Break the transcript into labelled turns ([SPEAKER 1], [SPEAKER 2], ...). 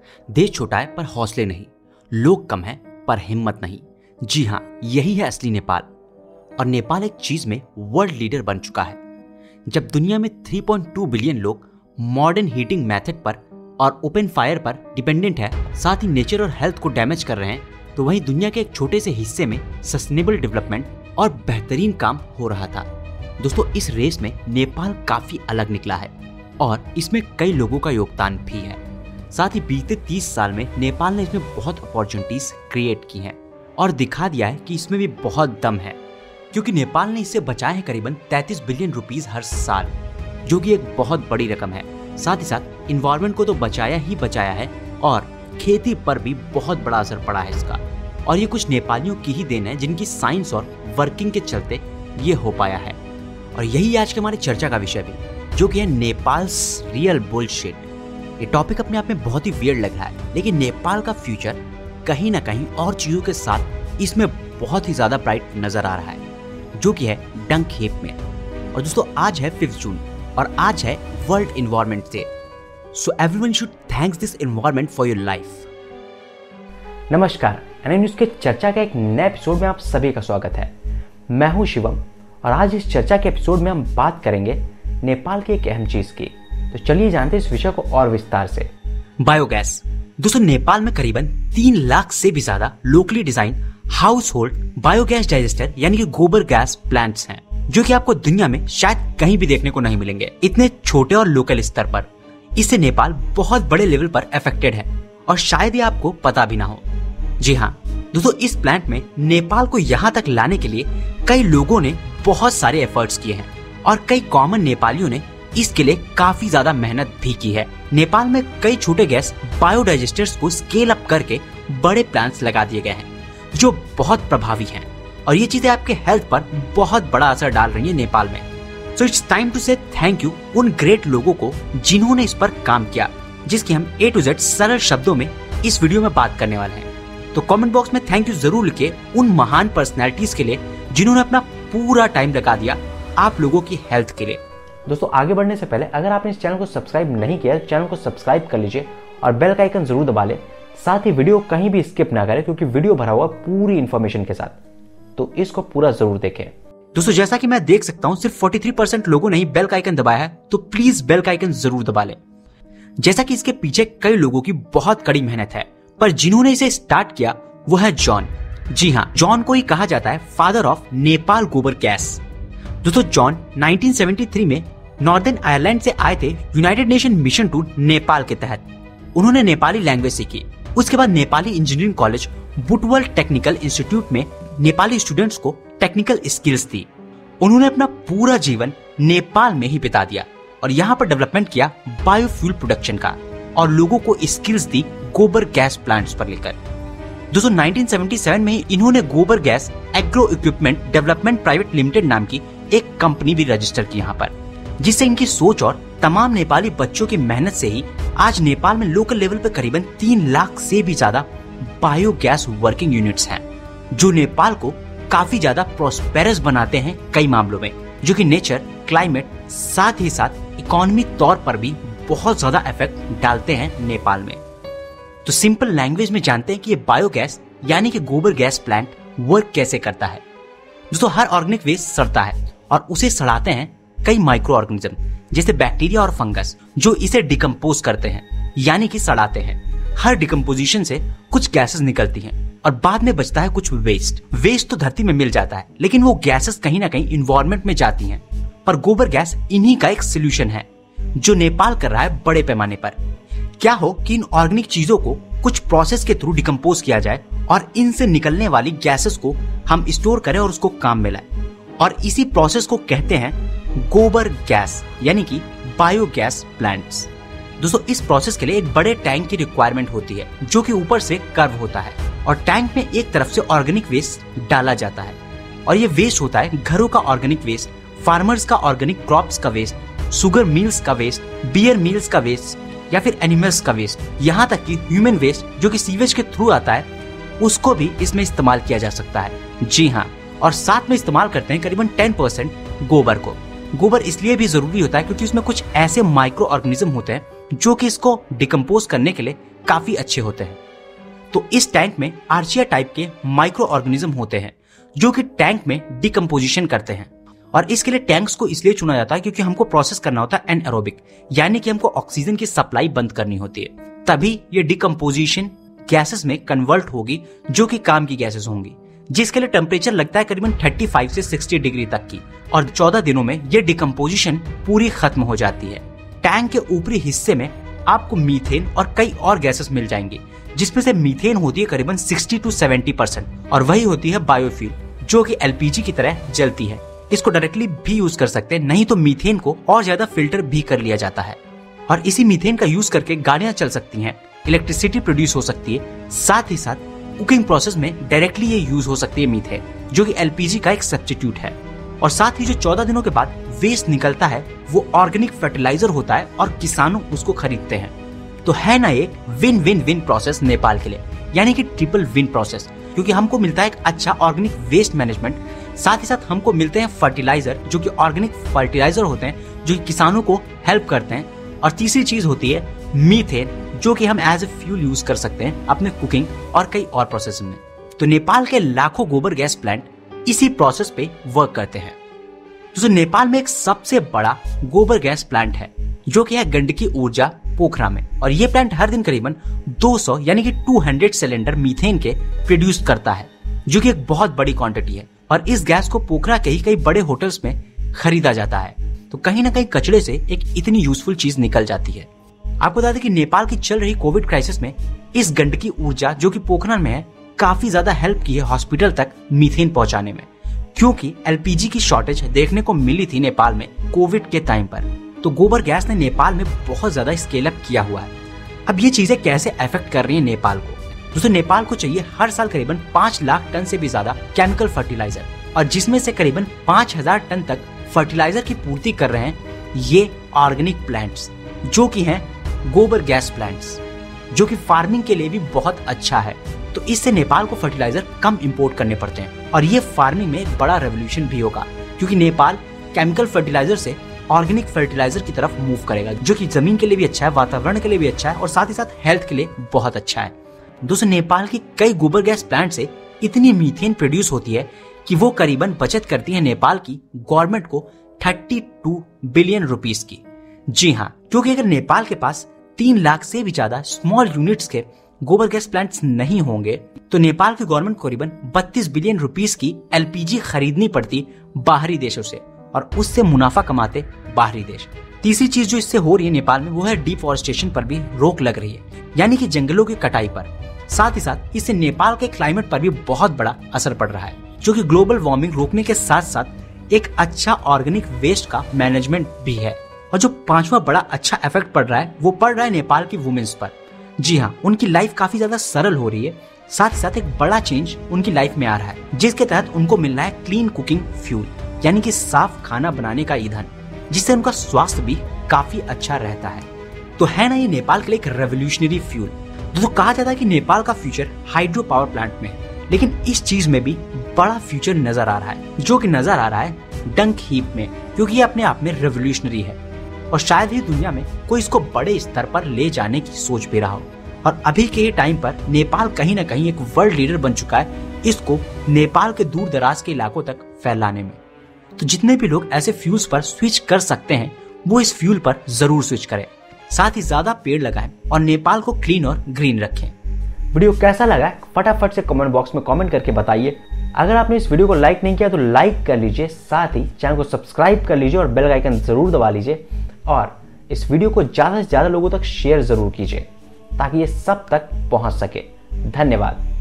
[SPEAKER 1] देश छोटा है पर हौसले नहीं, लोग कम हैं पर हिम्मत नहीं। जी हाँ, यही है असली नेपाल। और नेपाल एक चीज में वर्ल्ड लीडर बन चुका है। जब दुनिया में 3.2 बिलियन लोग मॉडर्न हीटिंग मेथड पर और ओपन फायर पर डिपेंडेंट है, साथ ही नेचर और हेल्थ को डैमेज कर रहे हैं, तो वहीं दुनिया के एक छोटे से हिस्से में सस्टेनेबल डेवलपमेंट और बेहतरीन काम हो रहा था। दोस्तों, इस रेस में नेपाल काफी अलग निकला है और इसमें कई लोगों का योगदान भी है। साथ ही बीते 30 साल में नेपाल ने इसमें बहुत अपॉर्चुनिटीज क्रिएट की हैं और दिखा दिया है कि इसमें भी बहुत दम है, क्योंकि नेपाल ने इससे बचाए हैं करीबन 33 बिलियन रुपीस हर साल, जो कि एक बहुत बड़ी रकम है। साथ ही साथ इन्वायरमेंट को तो बचाया ही बचाया है और खेती पर भी बहुत बड़ा असर पड़ा है इसका। और ये कुछ नेपालियों की ही देन है, जिनकी साइंस और वर्किंग के चलते ये हो पाया है। और यही आज के हमारी चर्चा का विषय भी, जो कि है नेपाल्स रियल बुलशिट। ये टॉपिक अपने आप में बहुत ही वियर्ड लग रहा है, लेकिन नेपाल का फ्यूचर कहीं ना कहीं और चीजों के साथ इसमें बहुत ही ज्यादा ब्राइट नजर आ रहा है, जो कि है डंग हेप में। और दोस्तों, आज है 5 जून और आज है world environment day. So everyone should thanks this environment for your life.
[SPEAKER 2] नमस्कार, एनएम न्यूज़ के चर्चा के एक नए एपिसोड में आप सभी का स्वागत है। मैं हूं शिवम और आज इस चर्चा के एपिसोड में हम बात करेंगे नेपाल की एक अहम चीज की। तो चलिए जानते हैं इस विषय को और विस्तार से।
[SPEAKER 1] बायोगैस। दोस्तों, नेपाल में करीबन 3 लाख से भी ज्यादा locally design household biogas digester यानी कि गोबर गैस प्लांट्स हैं, जो कि आपको दुनिया में शायद कहीं भी देखने को नहीं मिलेंगे इतने छोटे और लोकल स्तर पर। इससे नेपाल बहुत बड़े लेवल पर अफेक्टेड है और शायद ये आपको पता भी ना हो। जी हाँ दोस्तों, इस प्लांट में नेपाल को यहाँ तक लाने के लिए कई लोगों ने बहुत सारे एफर्ट्स किए हैं और कई कॉमन नेपालियों ने इसके लिए काफी ज्यादा मेहनत भी की है। नेपाल में कई छोटे गैस बायोडाइजेस्टर्स को स्केल अप करके बड़े प्लांट्स लगा दिए गए हैं, जो बहुत प्रभावी हैं और ये चीजें आपके हेल्थ पर बहुत बड़ा असर डाल रही है नेपाल में। So it's time to say thank you उन ग्रेट लोगों को जिन्होंने इस पर काम किया, जिसकी हम A to Z सरल शब्दों में इस वीडियो में बात करने वाले हैं। तो कमेंट बॉक्स में थैंक यू जरूर लिखिए उन महान पर्सनैलिटीज के लिए जिन्होंने अपना पूरा टाइम लगा दिया आप लोगों की हेल्थ के लिए।
[SPEAKER 2] दोस्तों, आगे बढ़ने से पहले अगर आपने इस चैनल को सब्सक्राइब नहीं किया तो चैनल को सब्सक्राइब कर लीजिए और बेल का आइकन जरूर दबा लें। साथ ही वीडियो कहीं भी स्किप ना करें, क्योंकि वीडियो भरा हुआ पूरी इंफॉर्मेशन के साथ, तो इसको पूरा जरूर देखें।
[SPEAKER 1] दोस्तों, जैसा कि मैं देख सकता हूं सिर्फ 43% लोगों ने ही बेल का आइकन दबाया है, तो प्लीज बेल का आइकन जरूर दबा लें। जैसा कि इसके पीछे कई लोगों की बहुत कड़ी मेहनत है, पर जिन्होंने इसे स्टार्ट किया वो है जॉन। जी हाँ, जॉन को ही कहा जाता है फादर ऑफ नेपाल गोबर गैस। दोस्तों, जॉन 1973 में नॉर्दर्न आयरलैंड से आए थे United Nation mission to Nepal के तहत। उन्होंने नेपाली लैंग्वेज सीखी। उसके बाद Nepali engineering college Butwal technical institute में नेपाली स्टूडेंट्स को टेक्निकल स्किल्स दी। उन्होंने अपना पूरा जीवन नेपाल में ही बिता दिया और यहाँ पर डेवलपमेंट किया बायोफ्यूल प्रोडक्शन का और लोगों को स्किल्स दी गोबर गैस प्लांट्स पर लेकर। दोस्तों, 1977 में इन्होंने Gobar gas agro equipment development private limited नाम की एक कंपनी भी रजिस्टर की यहाँ पर, जिससे इनकी सोच और तमाम नेपाली बच्चों की मेहनत से ही आज नेपाल में लोकल लेवल पर करीबन 3 लाख से भी ज्यादा बायोगैस वर्किंग यूनिट्स हैं, जो नेपाल को काफी ज्यादा प्रोस्पेरस बनाते हैं कई मामलों में, जो कि नेचर, क्लाइमेट, साथ ही साथ इकोनॉमिक तौर पर भी बहुत ज्यादा इफेक्ट डालते हैं नेपाल में। तो सिंपल लैंग्वेज में जानते हैं कि ये बायोगैस यानी कि गोबर गैस प्लांट वर्क कैसे करता है। दोस्तों, हर ऑर्गेनिक वेस्ट सड़ता है और उसे सड़ाते हैं कई माइक्रो ऑर्गेनिज्म जैसे बैक्टीरिया और फंगस, जो इसे डिकम्पोज करते हैं यानी कि सड़ाते हैं। हर डिकम्पोजिशन से कुछ गैसेस निकलती हैं और बाद में बचता है कुछ वेस्ट। वेस्ट तो धरती में मिल जाता है, लेकिन वो गैसेस कहीं ना कहीं इन्वायरमेंट में जाती हैं। पर गोबर गैस इन्हीं का एक सोल्यूशन है, जो नेपाल कर रहा है बड़े पैमाने पर। क्या हो कि इन ऑर्गेनिक चीजों को कुछ प्रोसेस के थ्रू डिकम्पोज किया जाए और इनसे निकलने वाली गैसेस को हम स्टोर करें और उसको काम में लाएं, और इसी प्रोसेस को कहते हैं गोबर गैस यानी कि बायोगैस प्लांट्स। दोस्तों, इस प्रोसेस के लिए एक बड़े टैंक की रिक्वायरमेंट होती है, जो कि ऊपर से कर्व होता है और टैंक में एक तरफ से ऑर्गेनिक वेस्ट डाला जाता है और ये वेस्ट होता है घरों का ऑर्गेनिक वेस्ट, फार्मर्स का ऑर्गेनिक क्रॉप्स का वेस्ट, शुगर मिल्स का वेस्ट, बियर मिल्स का वेस्ट या फिर एनिमल्स का वेस्ट, यहाँ तक कि ह्यूमन वेस्ट जो कि सीवेज के थ्रू आता है, उसको भी इसमें इस्तेमाल किया जा सकता है। जी हाँ, और साथ में इस्तेमाल करते हैं करीबन 10% गोबर को। गोबर इसलिए भी जरूरी होता है क्योंकि उसमें कुछ ऐसे माइक्रो ऑर्गेनिज्म होते हैं जो कि इसको डिकम्पोज करने के लिए काफी अच्छे होते हैं। तो इस टैंक में आर्चिया टाइप के माइक्रो ऑर्गेनिज्म होते हैं जो कि टैंक में डिकम्पोजिशन करते हैं। और इसके लिए टैंक्स को इसलिए चुना जाता है क्योंकि हमको प्रोसेस करना होता है एनएरोबिक, यानी कि हमको ऑक्सीजन की सप्लाई बंद करनी होती है, तभी ये डिकम्पोजिशन गैसेस में कन्वर्ट होगी जो कि काम की गैसेस होंगी, जिसके लिए टेम्परेचर लगता है करीबन 35 से 60 डिग्री तक की। और 14 दिनों में ये डिकम्पोजिशन पूरी खत्म हो जाती है। टैंक के ऊपरी हिस्से में आपको मीथेन और कई और गैसेस मिल जाएंगी, जिसमें से मीथेन होती है करीबन 60 to 70% और वही होती है बायोफ्यूल जो कि एलपीजी की तरह जलती है। इसको डायरेक्टली भी यूज कर सकते हैं, नहीं तो मीथेन को और ज्यादा फिल्टर भी कर लिया जाता है। और इसी मीथेन का यूज करके गाड़ियां चल सकती हैं, इलेक्ट्रिसिटी प्रोड्यूस हो सकती है, साथ ही साथ कुकिंग प्रोसेस में डायरेक्टली ये यूज हो सकती है मीथेन, जो कि एलपीजी का एक सब्स्टिट्यूट है। और साथ ही जो 14 दिनों के बाद वेस्ट निकलता है वो ऑर्गेनिक फर्टिलाइजर होता है और किसानों उसको खरीदते हैं। तो है ना एक win win win process Nepal के लिए, यानी कि ट्रिपल विन प्रोसेस, क्योंकि हमको मिलता है एक अच्छा ऑर्गेनिक वेस्ट मैनेजमेंट, साथ ही साथ हमको मिलते हैं फर्टिलाइजर जो कि ऑर्गेनिक फर्टिलाइजर होते हैं जो कि किसानों को हेल्प करते हैं, और तीसरी चीज होती है मीथेन जो कि हम एज ए फ्यूल यूज कर सकते हैं अपने कुकिंग और कई और प्रोसेस में। तो नेपाल के लाखों गोबर गैस प्लांट इसी प्रोसेस पे वर्क करते हैं। तो नेपाल में एक सबसे बड़ा गोबर गैस प्लांट है जो कि है गंडकी ऊर्जा पोखरा में, और ये प्लांट हर दिन करीबन 200 यानी कि 200 सिलेंडर मीथेन के प्रोड्यूस करता है, जो कि एक बहुत बड़ी क्वांटिटी है। और इस गैस को पोखरा के ही कई बड़े होटल्स में खरीदा जाता है। तो कहीं ना कहीं कचरे से एक इतनी यूजफुल चीज निकल जाती है। आपको बता दें कि नेपाल की चल रही कोविड क्राइसिस में इस गंडकी ऊर्जा जो कि पोखरा में है काफी ज्यादा हेल्प की है हॉस्पिटल तक मीथेन पहुंचाने में, क्योंकि एलपीजी की शॉर्टेज देखने को मिली थी नेपाल में कोविड के टाइम पर। तो गोबर गैस ने नेपाल में बहुत ज्यादा स्केल अप किया हुआ है। अब ये चीजें कैसे अफेक्ट कर रही है नेपाल को? दोस्तों, नेपाल को चाहिए हर साल करीबन 5 लाख टन से भी ज्यादा केमिकल फर्टिलाइजर, और जिसमें से करीबन 5000 टन तक फर्टिलाइजर की पूर्ति कर रहे हैं ये ऑर्गेनिक प्लांट्स जो कि हैं गोबर गैस प्लांट्स, जो कि फार्मिंग के लिए भी बहुत अच्छा है। तो इससे नेपाल को फर्टिलाइजर कम इंपोर्ट करने पड़ते हैं, और ये फार्मिंग में एक बड़ा रेवोल्यूशन भी होगा, क्योंकि नेपाल केमिकल फर्टिलाइजर से ऑर्गेनिक फर्टिलाइजर की तरफ मूव करेगा, जो कि जमीन के लिए भी अच्छा है, वातावरण के लिए भी अच्छा है, और साथ ही साथ हेल्थ के लिए बहुत अच्छा है। दोस्तों, नेपाल की कई गोबर गैस प्लांट से इतनी मीथेन प्रोड्यूस होती है कि वो करीबन बचत करती है नेपाल की गवर्नमेंट को 32 बिलियन रुपीस की। जी हाँ, क्योंकि अगर नेपाल के पास 3 लाख से भी ज्यादा स्मॉल यूनिट्स के गोबर गैस प्लांट्स नहीं होंगे तो नेपाल की गवर्नमेंट को करीबन 32 बिलियन रुपीस की एलपीजी खरीदनी पड़ती बाहरी देशों से, और उससे मुनाफा कमाते बाहरी देश। तीसरी चीज जो इससे हो रही है नेपाल में वो है डिफोरेस्टेशन पर भी रोक लग रही है, यानी कि जंगलों की कटाई पर। साथ ही साथ इससे नेपाल के क्लाइमेट पर भी बहुत बड़ा असर पड़ रहा है, जो कि ग्लोबल वार्मिंग रोकने के साथ साथ एक अच्छा ऑर्गेनिक वेस्ट का मैनेजमेंट भी है। और जो 5वां बड़ा अच्छा इफेक्ट पड़ रहा है वो पड़ रहा है नेपाल की वुमेन्स पर। जी हाँ, उनकी लाइफ काफी ज्यादा सरल हो रही है, साथ ही साथ एक बड़ा चेंज उनकी लाइफ में आ रहा है, जिसके तहत उनको मिल रहा है क्लीन कुकिंग फ्यूल, यानी कि साफ खाना बनाने का ईंधन, जिससे उनका स्वास्थ्य भी काफी अच्छा रहता है। तो है ना ये नेपाल के लिए एक रेवोल्यूशनरी फ्यूल। दोस्तों, कहा जाता है कि नेपाल का फ्यूचर हाइड्रो पावर प्लांट में है, लेकिन इस चीज में भी बड़ा फ्यूचर नजर आ रहा है, जो कि नजर आ रहा है डंक हीप में, क्योंकि ये अपने आप में रेवोल्यूशनरी है, और शायद ही दुनिया में कोई इसको बड़े स्तर पर ले जाने की सोच भी रहा हो। और अभी के टाइम पर नेपाल कहीं ना कहीं एक वर्ल्ड लीडर बन चुका है इसको नेपाल के दूर दराज के इलाकों तक फैलाने में। तो जितने भी लोग ऐसे फ्यूल्स पर स्विच कर सकते हैं वो इस फ्यूल पर जरूर स्विच करें, साथ ही ज्यादा पेड़ लगाएं और नेपाल को क्लीन और ग्रीन रखें।
[SPEAKER 2] वीडियो कैसा लगा फटाफट से कमेंट बॉक्स में कमेंट करके बताइए। अगर आपने इस वीडियो को लाइक नहीं किया तो लाइक कर लीजिए, साथ ही चैनल को सब्सक्राइब कर लीजिए और बेल आइकन जरूर दबा लीजिए, और इस वीडियो को ज्यादा से ज्यादा लोगों तक शेयर जरूर कीजिए ताकि ये सब तक पहुंच सके। धन्यवाद।